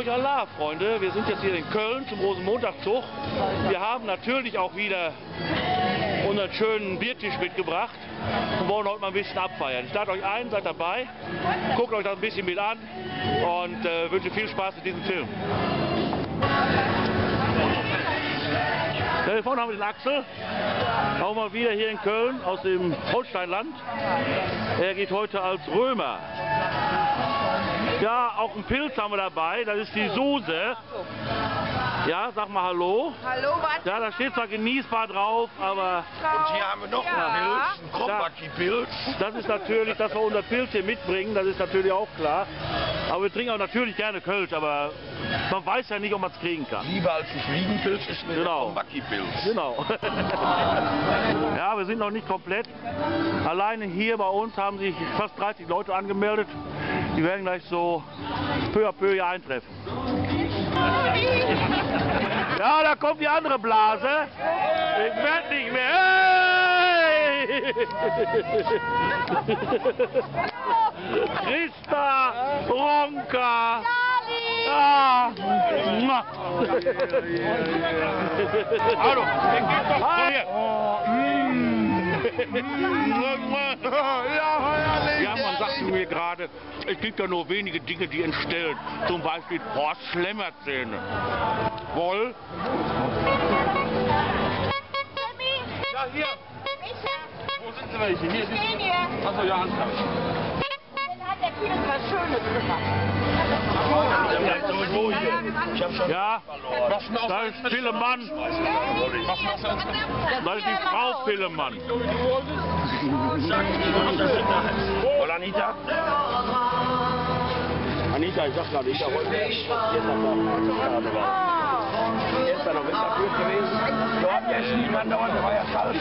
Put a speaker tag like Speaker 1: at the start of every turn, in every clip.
Speaker 1: euch Allah, Freunde. Wir sind jetzt hier in Köln zum Rosenmontagszug. Wir haben natürlich auch wieder unseren schönen Biertisch mitgebracht und wollen heute mal ein bisschen abfeiern. Ich lade euch ein, seid dabei, guckt euch das ein bisschen mit an und wünsche viel Spaß mit diesem Film. Hier vorne haben wir den Axel, auch mal wieder hier in Köln aus dem Holsteinland. Er geht heute als Römer. Ja, auch einen Pilz haben wir dabei, das ist die Suse. Ja, sag mal Hallo.
Speaker 2: Hallo, was?
Speaker 1: Ja, da steht zwar genießbar drauf, aber...
Speaker 3: Und hier haben wir noch einen Pilz, einen Krombacky-Pilz.
Speaker 1: Das ist natürlich, dass wir unser Pilz hier mitbringen, das ist natürlich auch klar. Aber wir trinken auch natürlich gerne Kölsch, aber man weiß ja nicht, ob man es kriegen kann.
Speaker 3: Lieber als ein Fliegenpilz ist mir der Krombacky-Pilz.
Speaker 1: Genau. Ja, wir sind noch nicht komplett. Alleine hier bei uns haben sich fast 30 Leute angemeldet. Die werden gleich so peu à peu hier eintreffen. Ja, da kommt die andere Blase. Ich werde nicht mehr. Hey! Christa, Ronka. Ah. Hallo, den geht doch hier. Ja, man sagte mir gerade, es gibt ja nur wenige Dinge, die entstellen. Zum Beispiel Horst-Schlemmer-Zähne. Woll? Ja, hier. Wo sind Sie welche? Hier. Achso, ja, alles klar.
Speaker 2: Dann hat der Pilz was Schönes gemacht.
Speaker 1: Ja, da ist Pillemann. Da ist die Frau Pillemann.
Speaker 3: Und Anita?
Speaker 1: Anita, ich sag gerade, ich habe heute
Speaker 3: Gestern noch Winterfürst gewesen. Da hat ja niemand da, da war ja kalt.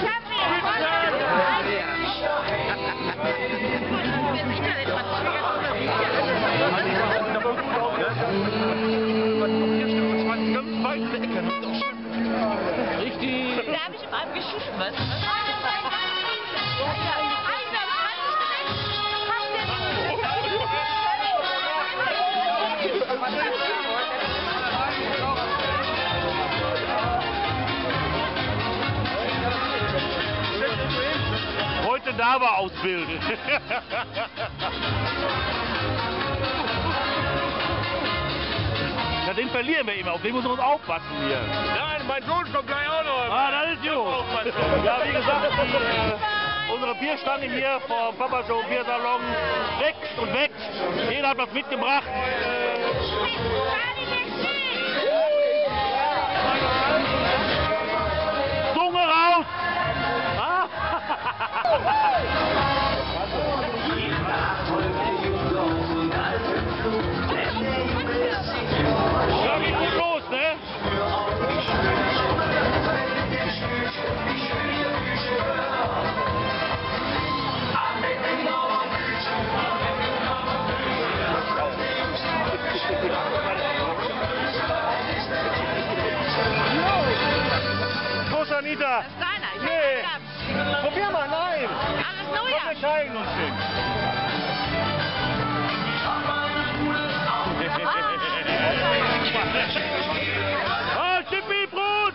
Speaker 1: Richtig.
Speaker 2: Da habe ich in einem geschrieben, was?
Speaker 1: Heute da war ausbilden. Ja, den verlieren wir immer, auf den müssen wir uns aufpassen hier.
Speaker 3: Nein, mein Sohn kommt gleich auch noch.
Speaker 1: Ah, das ist gut. Ja, wie gesagt, unsere Bierstange hier vom Papa Joe Biersalon wächst und wächst. Jeder hat was mitgebracht. Zunge raus! Ah. Ja, geht gut los, ne? Los, Anita! Nee! Probier mal, nein! Komm, wir teilen uns den! Ah, Schippi-Brot!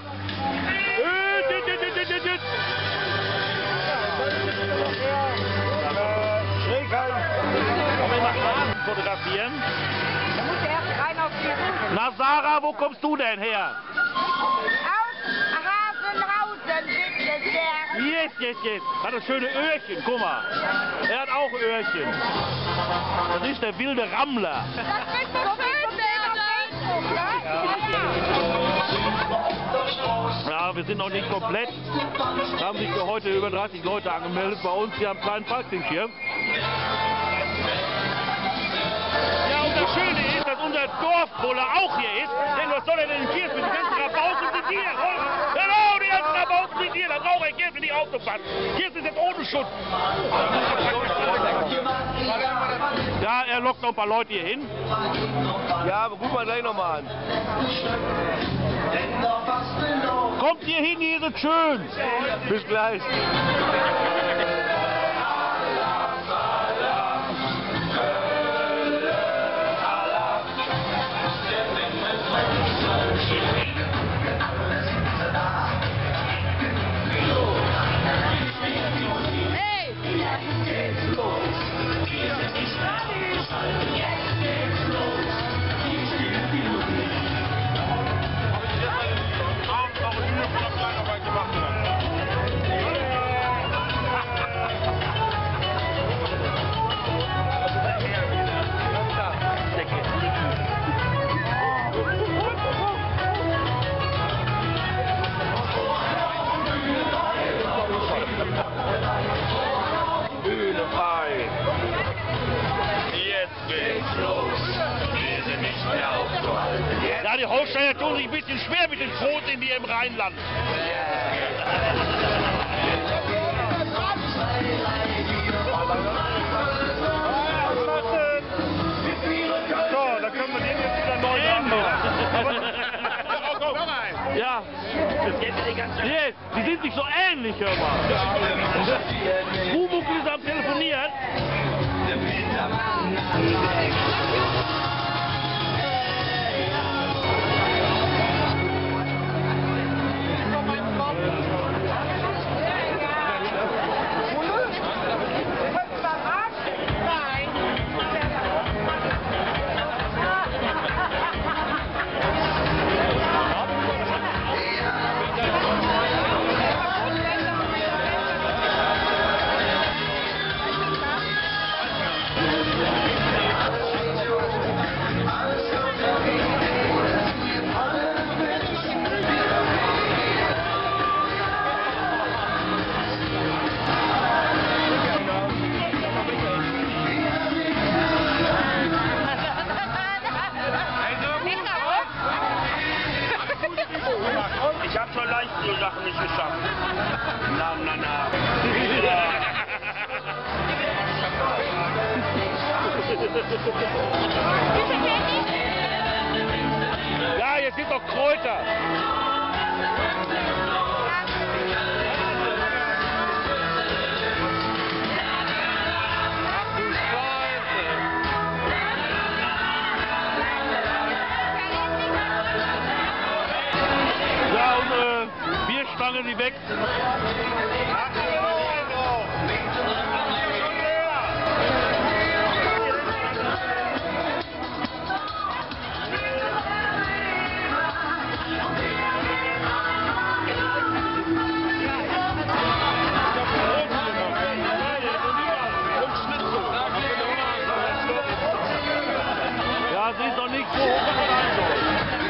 Speaker 1: Schräg halten! Kann man mal Hasen fotografieren?
Speaker 2: Da muss er erst rein auf die Rücken.
Speaker 1: Na, Sarah, wo kommst du denn her?
Speaker 2: Aus Hasenhausen gibt es der.
Speaker 1: Yes. Hat das schöne Öhrchen, guck mal. Er hat auch Öhrchen. Das ist der wilde Rammler.
Speaker 2: Das ist so schön,
Speaker 1: Ja, wir sind noch nicht komplett. Da haben sich für heute über 30 Leute angemeldet bei uns hier am kleinen Parkdingschirm. Ja, und das Schöne ist, dass unser Dorfbulle auch hier ist. Denn was soll er denn hier für die ganzen Rabauken sind hier? Genau, die ganzen Rabauken sind hier. Da braucht er Geld, nicht aufzupassen. Hier ist es jetzt ohne Schutz. Ja, er lockt noch ein paar Leute hier hin.
Speaker 3: Ja, aber guck mal gleich nochmal an.
Speaker 1: Kommt hier hin, hier ist es schön. Bis gleich.
Speaker 3: jetzt geht's los. Wir sind nicht mehr auf Tour.
Speaker 1: Ja, die Holsteiner tun sich ein bisschen schwer mit den Frohsinn hier im Rheinland.
Speaker 3: So, da können wir den jetzt wieder neu machen.
Speaker 1: Ja. Nee, die sind sich so ähnlich, hör mal. Pumuckl ist am Telefonieren.
Speaker 3: Ich habe schon leichtere Sachen nicht geschafft. Na.
Speaker 1: Ja, jetzt sind doch Kräuter. Ja, und Bierstange, die weg. Ja, sie ist doch nicht so hoch, wie man soll.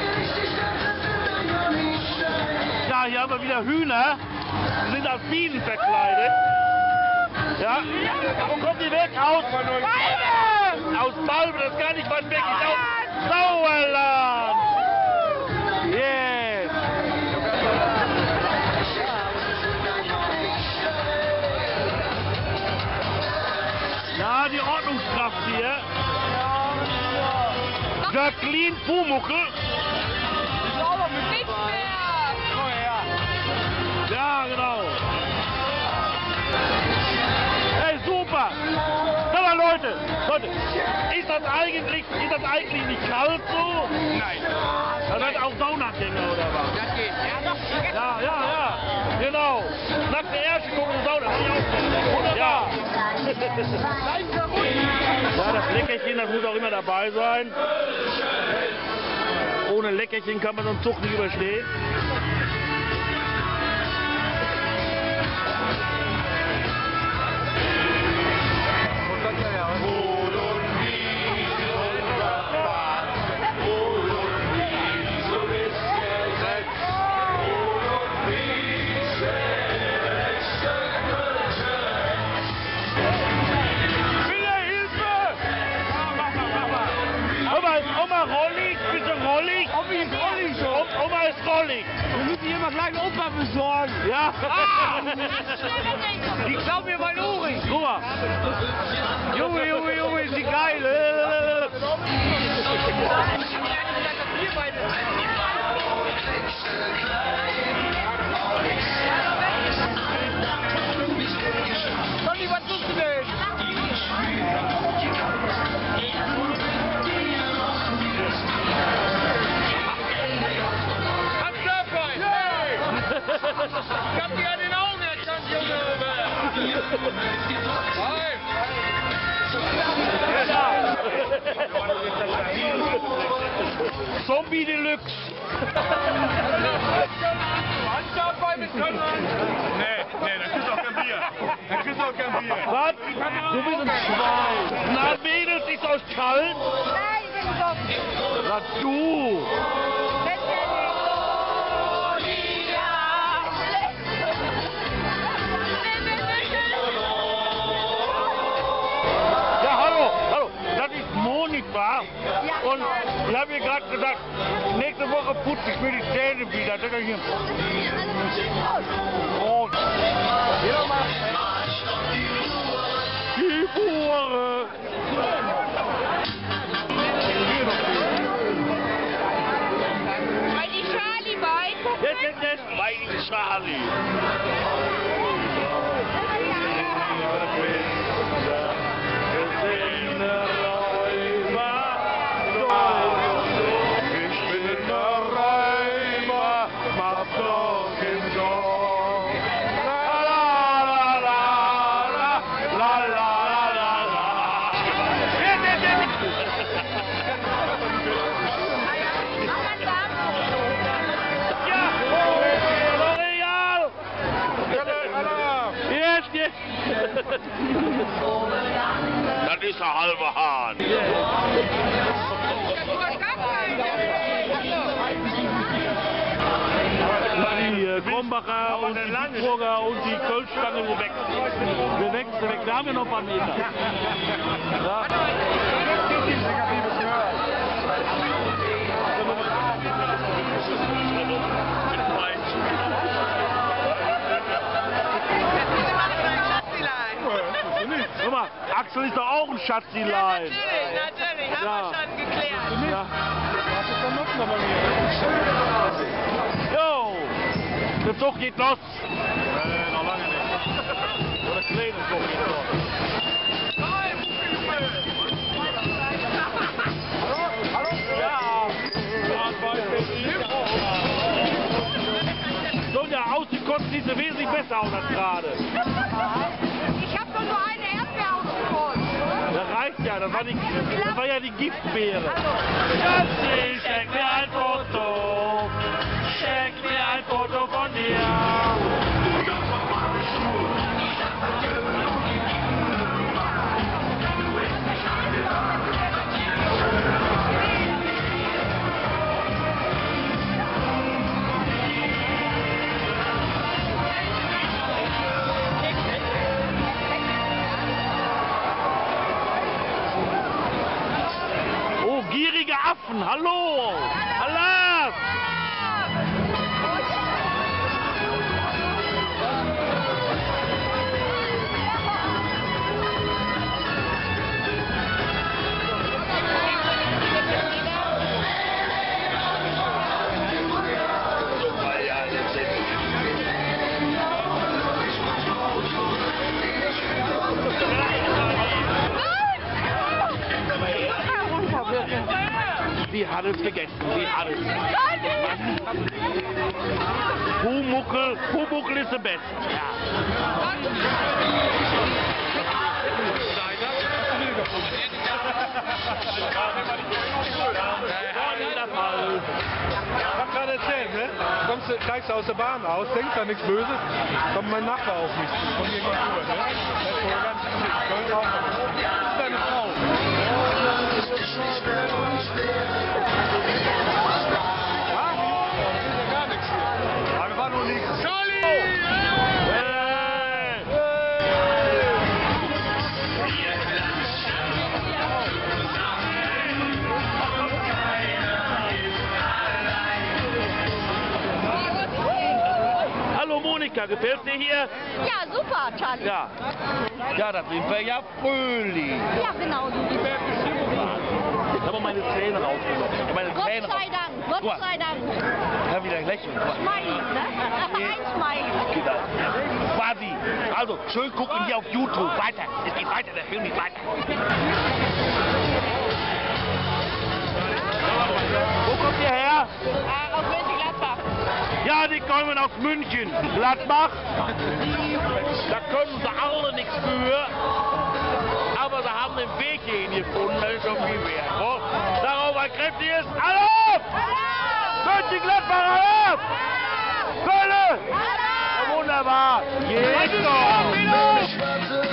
Speaker 1: Ja, hier haben wir wieder Hühner. Die sind als Bienen verkleidet. Ja. Wo kommt die weg? Aus Balve! Aus Balve, das ist gar nicht weit weg. Ist aus Sauerland. Yes. Ja, die Ordnungskraft hier. Jacqueline Pumuckl. Ja, genau. Hey, super. Sag mal, Leute, ist das eigentlich nicht kalt so?
Speaker 3: Nein.
Speaker 1: Das hat auch Saunagänger oder was?
Speaker 3: Das geht.
Speaker 1: Ja. Genau. Nackte Ärsche gucken und Sauna. Ja. Ja, das Leckerchen, das muss auch immer dabei sein. Ohne Leckerchen kann man so einen Zug nicht überstehen. Oma ist rollig.
Speaker 4: Wir müssen hier mal kleinen Opa besorgen.
Speaker 1: Ja.
Speaker 4: Ich glaub mir mein Ohrring.
Speaker 1: Guck mal. Junge, ist die geil.
Speaker 4: Conny, was tust du denn? Ich hab dich an den Augen erkannt, Junge!
Speaker 1: Zombie Deluxe.
Speaker 3: Handarbeit mit Können? Nee, da kriegst du auch kein Bier.
Speaker 1: Was? Du bist ein Schwein. Na, Mädels, ist euch kalt?
Speaker 2: Nein, ich bin doch.
Speaker 1: Na, du. Ja, hallo. Das ist Ja, und ich habe ihr gerade gesagt, nächste Woche putze ich mir die Zähne wieder. Das ist hier. Oh. Die Fuhre.
Speaker 2: Weil die Charlie bei.
Speaker 1: Jetzt, mein Charlie. Das ist ein halber Hahn. Die Krombacher und die Bitburger und die Kölschstange, wir wechseln. Wir wechseln. Wir haben ja noch ein paar Meter. Ja. Guck mal, Axel ist doch auch ein Schatzilein.
Speaker 2: Ja, natürlich, haben wir schon geklärt.
Speaker 1: Ja. Jo, der Zug geht los. Noch lange nicht. Oder kleine Zug geht los. Sonja, ausgekotzt sieht sie wesentlich besser aus als gerade.
Speaker 2: Ich habe doch nur eine Erdbeere ausgeholt.
Speaker 1: Das reicht ja, das war ja die Giftbeere. Schatzi, schenk mir ein Foto. Schenk mir ein Foto von dir. Gierige Affen, hallo! Allah! Sie hat es gegessen, sie hat es. Pumuckl ist der Beste.
Speaker 3: Ich hab gerade erzählt, ne? Steigst du aus der Bahn aus, denkst da nichts Böses, kommt mein Nachbar auf mich zu, von mir gegenüber, ne? Der ist wohl ganz Köln raus. Das ist deine Frau. Gar nichts hier. Aber war nur nichts. Charlie!
Speaker 1: Hallo Monika, gefällt dir hier?
Speaker 2: Ja, super, Charlie.
Speaker 1: Ja. Ja, das sind wir ja fröhlich.
Speaker 2: Ja, genau.
Speaker 1: Jetzt haben wir meine Zähne rausgenommen. Meine
Speaker 2: Gott
Speaker 1: Zähne
Speaker 2: sei Dank, Gott sei Dank.
Speaker 1: Ich habe wieder lächeln.
Speaker 2: Smiley, ne? Ein Smiley.
Speaker 1: Genau. Quasi. Also, schön gucken hier auf YouTube. Weiter. Es geht weiter, der Film geht weiter. Wo kommt ihr her?
Speaker 2: Aus Mönchengladbach.
Speaker 1: Ja, die kommen aus München. Gladbach. Da können sie alle nichts für. Aber sie haben den Weg hierhin gefunden. Das ist schon viel wert. So, darauf ein kräftiges Hallo! Mönchengladbach, hallo! Köln! Ja, wunderbar. Jetzt noch.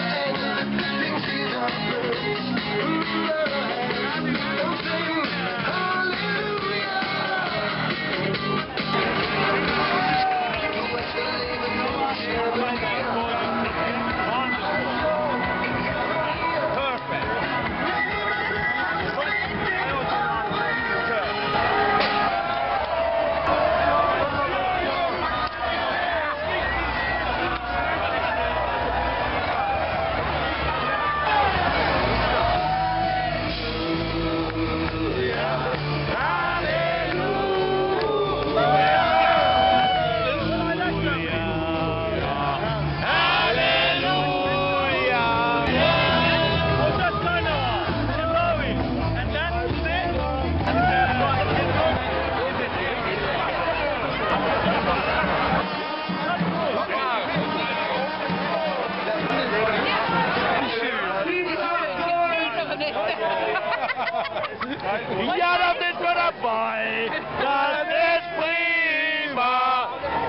Speaker 1: Ja, da sind wir dabei. Das ist prima.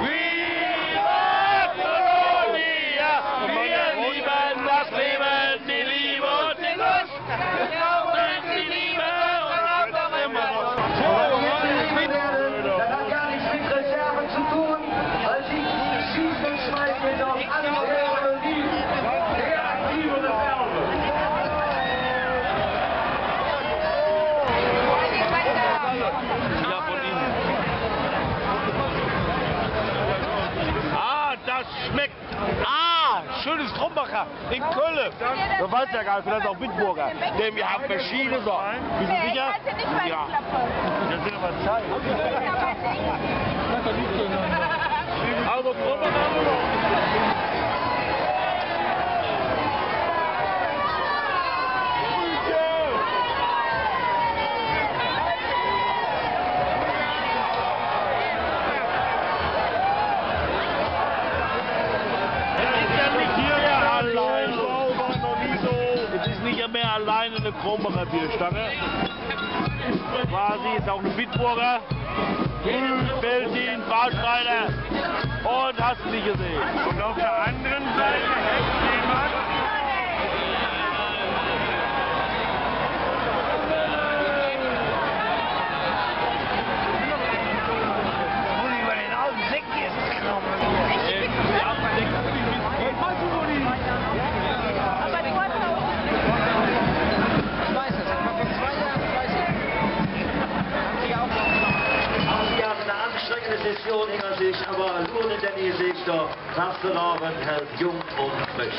Speaker 1: Viva Colonia. Wir lieben das Leben, die Liebe und die Lust. Wir brauchen die Liebe und auch immer noch.
Speaker 5: Das hat gar nichts mit Reserve zu tun, weil sie schießen und schmeißen auf alle Reserve, die sehr aktive Reserve.
Speaker 1: Ja, von Ihnen. Ah, das schmeckt. Ah, schönes Trombacher in Köln. Du weißt ja gar nicht, vielleicht auch Bitburger. Denn wir haben verschiedene Sorten. Bist du sicher? Ja. Das sind aber Zeit. Also Trombacher. Mehr alleine eine Kronbacher Bierstange. Quasi ist auch eine Bitburger, Grün, Beltin, Warsteiner und hast du nicht gesehen.
Speaker 3: Und auf der anderen Seite hält jemand.
Speaker 5: Session hinter sich, aber nur in der Nähe sich der Tastenrahmen hält jung und frisch.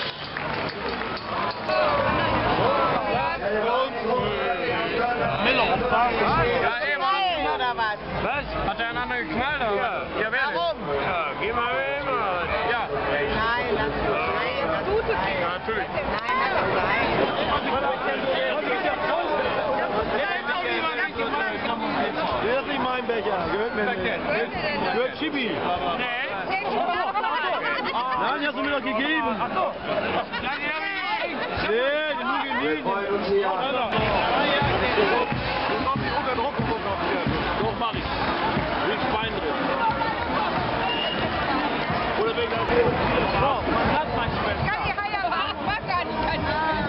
Speaker 4: Ja, eben. Oder was? Was? Hat der einen anderen geknallt oder was? Ja, wer denn? Warum? Ja, geh mal rüber. Ja.
Speaker 2: Nein, lass es sein. Das tut es nicht.
Speaker 4: Ja, natürlich.
Speaker 2: Nein, lass es sein.
Speaker 1: Das ist nicht mein Becher, gehört mir nicht. Gehört Chibi. Nein, die hast du mir doch gegeben. Ach so. Nee, die nur geliehen. Doch, mach ich. Mit Schwein drin. Oder wegen der So, man hat manchmal.
Speaker 2: Kann die Haie machen? Mach gar nicht.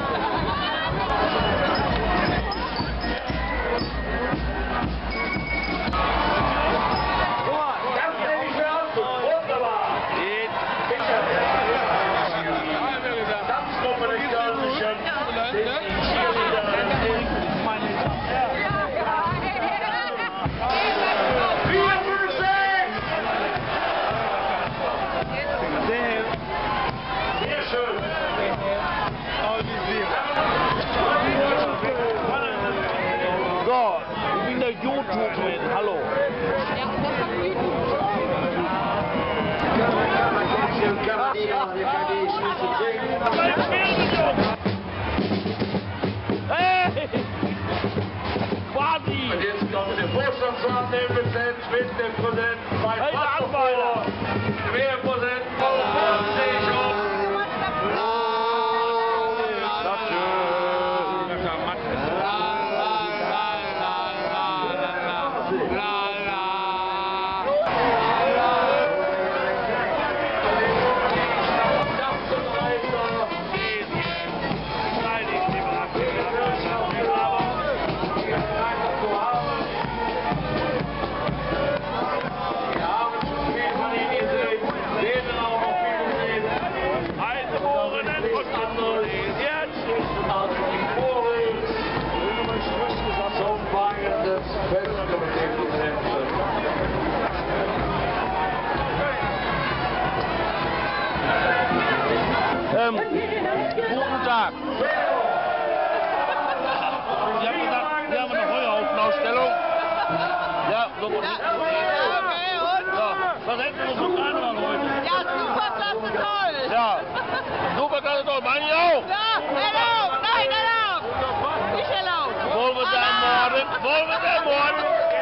Speaker 1: So, ich bin der YouTube-Man. Hallo. Hey! Quasi!
Speaker 3: Und jetzt kommt der Vorstandsrat neben Präsident, mit dem Präsidenten, bei
Speaker 1: Hey, der Anweiler!
Speaker 3: Querpräsidenten,
Speaker 1: Guten Tag. Sie haben gesagt, wir haben eine Heuhaufenausstellung. Ja, so gut. Ja, was hätten wir so dran heute?
Speaker 2: Ja, super klasse, toll.
Speaker 1: Ja, super klasse, toll. Meine ich auch.
Speaker 2: Ja, erlaubt. Nein, erlaubt. Nicht erlaubt.
Speaker 1: Wollen wir da ermorden? Wollen wir da ermorden?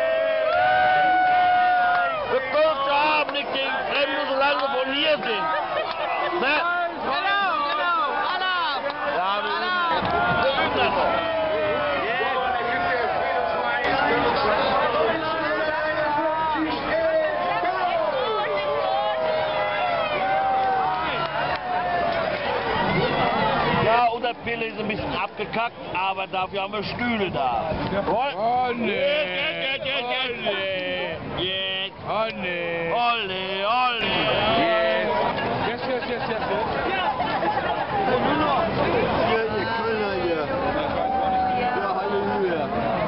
Speaker 1: Wir dürfen haben nicht gegen Fremde, solange sie von hier sind. Ne?
Speaker 2: Genau, genau. Erlaubt.
Speaker 1: Ja, wir üben das noch. Pille ist ein bisschen abgekackt, aber dafür haben wir Stühle da.
Speaker 4: Oh nee.
Speaker 1: Jetzt.
Speaker 4: Oh nee.
Speaker 1: Olle, olle.
Speaker 3: Yes.
Speaker 5: Hier, ihr Kölner hier. Ja, Halleluja.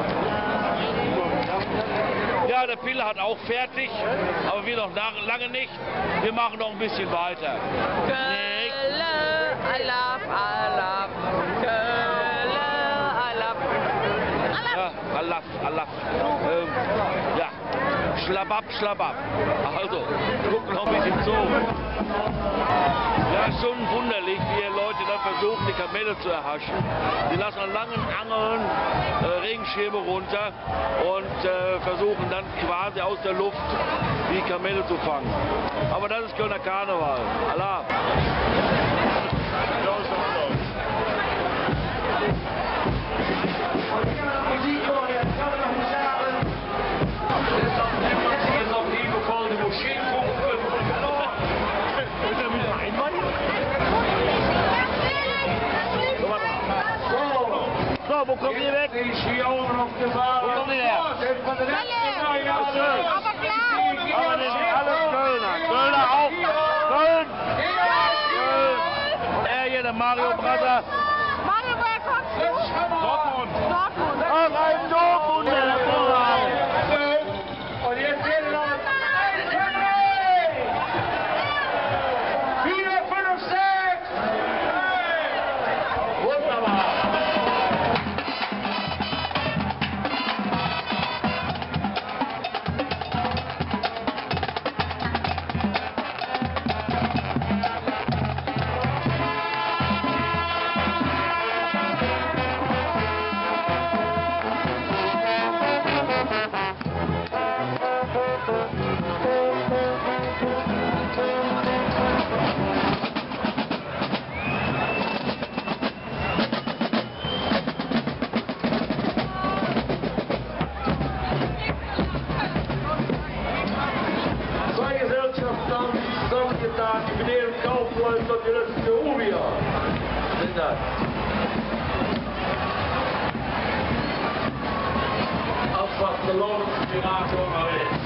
Speaker 1: Ja, der Pille hat auch fertig, aber wir noch lange nicht. Wir machen noch ein bisschen weiter. Nicht?
Speaker 2: Alaf, Alaf, Kölle, Alaf.
Speaker 1: Ja, Alaf. Ja, Schlabab. Also, guck noch ein bisschen zu. Ja, ist schon wunderlich, wie ihr Leute dann versuchen, die Kamelle zu erhaschen. Die lassen an langen Angeln Regenschirme runter und versuchen dann quasi aus der Luft die Kamelle zu fangen. Aber das ist Kölner Karneval. Allah.
Speaker 5: Musik vorher, kann man noch nicht sagen.
Speaker 1: Jetzt noch liebevoll die Moscheen gucken. So, wo kommt ihr weg? Wo kommt ihr her?
Speaker 2: Aber klar.
Speaker 1: Aber das sind alles Kölner. Kölner auch. Köln. Und er hier, der Mario Brother.
Speaker 2: Mario, woher kommst du?
Speaker 3: Dortmund.
Speaker 2: Dortmund.
Speaker 1: Ach, ein Dortmund, der Vorhang.
Speaker 5: Und jetzt geht es los. 4, 5, 6. Wunderbar. Zwei Gesellschaften haben sich zusammengetan, die mit ihrem Kaufleute und die letzte Ubia sind das. Afwachten, Lohnungsgenerator mal ist.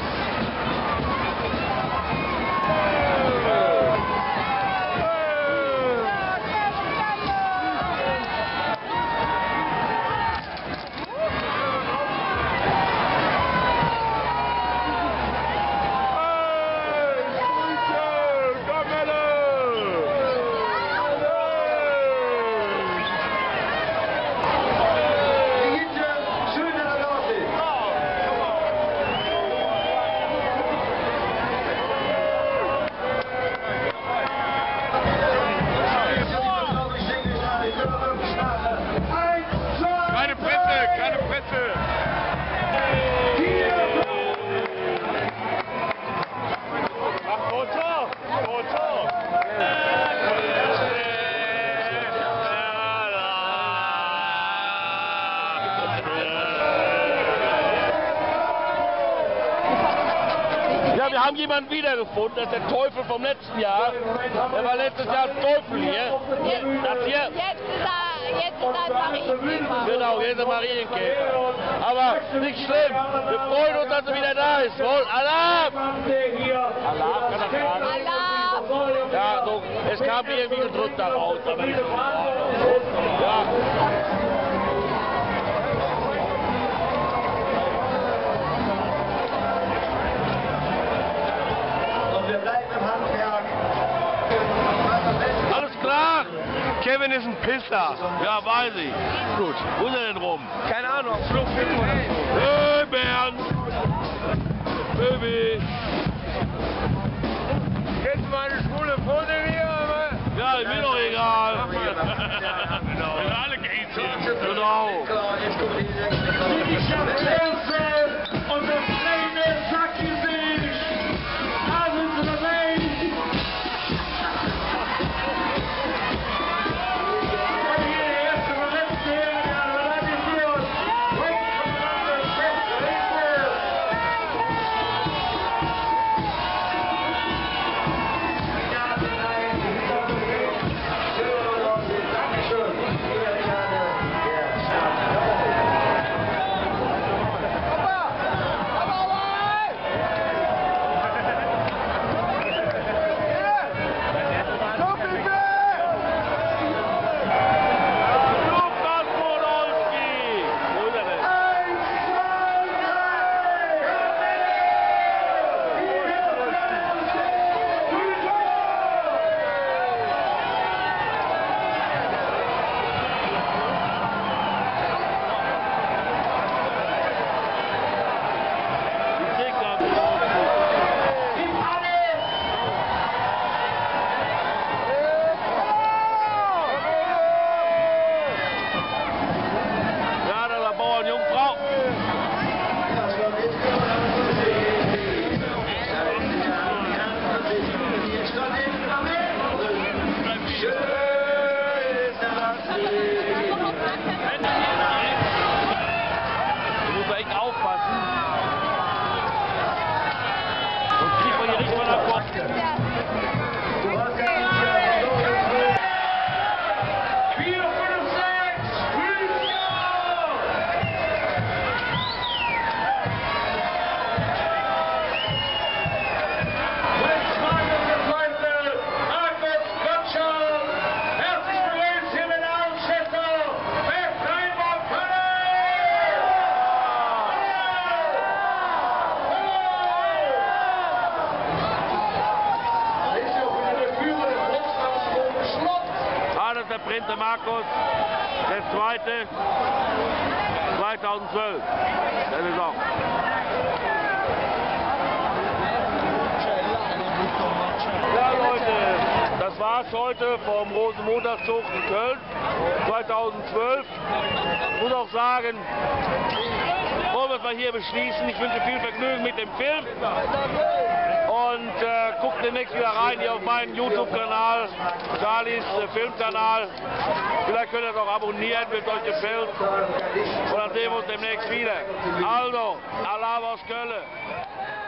Speaker 5: Schöne Leute.
Speaker 3: Keine Presse. Ach, Foto.
Speaker 1: Ja, wir haben jemanden wiedergefunden, das ist der Teufel vom letzten Jahr. Der war letztes Jahr Teufel hier. Das hier.
Speaker 2: Jetzt ist er Marienkäfer.
Speaker 1: Genau, hier ist der Marienkäfer. Aber nicht schlimm. Wir freuen uns, dass er wieder da ist. Wohl, Alarm! Alarm, kann das sagen?
Speaker 2: Alarm.
Speaker 1: Ja, so, es kam irgendwie gedrückt daraus. Aber nicht so. Ja.
Speaker 5: Und wir bleiben im Handwerk.
Speaker 1: Alles klar?
Speaker 4: Kevin ist ein Pisser.
Speaker 1: Ja, weiß ich.
Speaker 4: Gut.
Speaker 1: Wo ist er denn rum?
Speaker 4: Keine Ahnung, auf Flucht finden oder so.
Speaker 1: Hey, Bernd! Baby!
Speaker 4: Kennst du meine schwule Freundin hier?
Speaker 1: Ja, ist mir doch egal.
Speaker 4: Genau. Alle Gates.
Speaker 1: Genau.
Speaker 5: Die Geschäftsgrenze und das kleine Sackgesicht. Da sind sie dabei. Und hier der erste Verletzte, der Radisiert. Wait from London, Dankeschön.
Speaker 1: 10. Markus, der 2. 2012, der Saison. Ja Leute, das war's heute vom Rosenmontagszug in Köln 2012. Ich muss auch sagen, wollen wir es mal hier beschließen. Ich wünsche viel Vergnügen mit dem Film und guckt demnächst wieder rein hier auf meinen YouTube-Kanal, Charlies Filmkanal. Vielleicht könnt ihr es auch abonnieren, wenn es euch gefällt. Und dann sehen wir uns demnächst wieder. Also, Allah aus Köln.